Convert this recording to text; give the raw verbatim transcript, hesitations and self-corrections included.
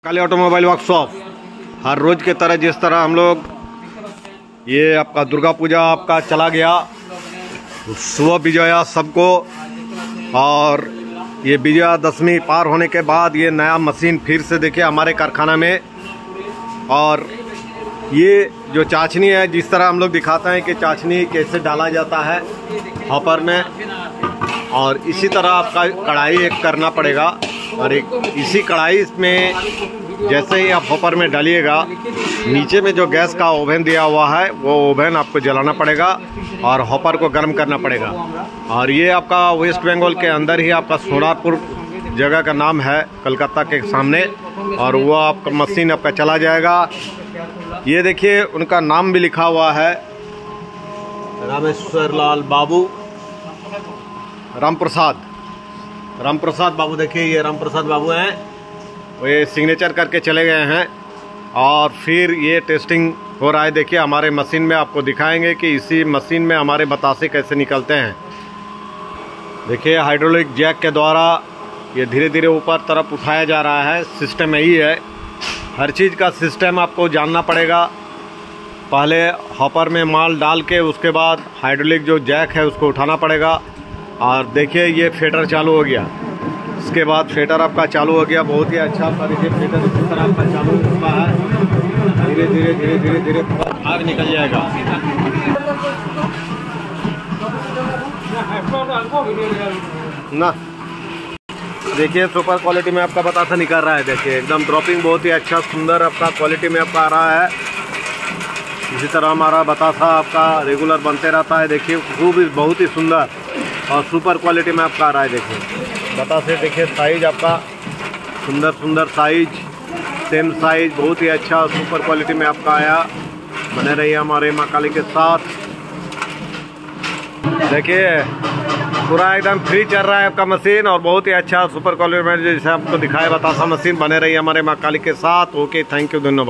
काली automobile workshop हर रोज के तरह जिस तरह हम लोग ये आपका दुर्गा पूजा आपका चला गया, शुभ विजया सबको, और ये विजयादशमी पार होने के बाद ये नया मशीन फिर से देखिए हमारे कारखाना में। और ये जो चाशनी है, जिस तरह हम लोग दिखाते हैं कि चाशनी कैसे डाला जाता है हॉपर में, और इसी तरह आपका कढ़ाई एक करना पड़ेगा। और एक इसी कढ़ाई में जैसे ही आप हॉपर में डालिएगा, नीचे में जो गैस का ओवन दिया हुआ है वो ओवन आपको जलाना पड़ेगा और हॉपर को गर्म करना पड़ेगा। और ये आपका वेस्ट बंगाल के अंदर ही आपका सोनारपुर जगह का नाम है, कलकत्ता के सामने, और वो आपका मशीन आपका चला जाएगा। ये देखिए उनका नाम भी लिखा हुआ है, रामेश्वर लाल बाबू, राम प्रसाद राम प्रसाद बाबू। देखिए ये राम प्रसाद बाबू हैं, वो ये सिग्नेचर करके चले गए हैं। और फिर ये टेस्टिंग हो रहा है। देखिए हमारे मशीन में आपको दिखाएंगे कि इसी मशीन में हमारे बतासे कैसे निकलते हैं। देखिए हाइड्रोलिक जैक के द्वारा ये धीरे धीरे ऊपर तरफ उठाया जा रहा है। सिस्टम यही है, हर चीज़ का सिस्टम आपको जानना पड़ेगा। पहले हॉपर में माल डाल के उसके बाद हाइड्रोलिक जो जैक है उसको उठाना पड़ेगा। और देखिए ये फेटर चालू हो गया, इसके बाद फेटर आपका चालू हो गया। बहुत ही अच्छा आपका देखिए फेटर इस तरह आपका चालू होता है। धीरे धीरे धीरे धीरे धीरे आग निकल जाएगा। ना देखिए सुपर क्वालिटी में आपका बतासा निकल रहा है। देखिए एकदम ड्रॉपिंग बहुत ही अच्छा सुंदर आपका क्वालिटी में आपका आ रहा है। इसी तरह हमारा बतासा आपका रेगुलर बनते रहता है। देखिए खूब बहुत ही सुंदर और सुपर क्वालिटी में आपका आ रहा है। देखिए बतासे देखिए साइज आपका सुंदर सुंदर साइज, सेम साइज, बहुत ही अच्छा सुपर क्वालिटी में आपका आया। बने रहिए हमारे माँ काली के साथ। देखिए पूरा एकदम फ्री चल रहा है आपका मशीन, और बहुत ही अच्छा सुपर क्वालिटी में जैसे आपको दिखाया बतासा मशीन। बने रहिए हमारे माँ काली के साथ। ओके, थैंक यू, धन्यवाद।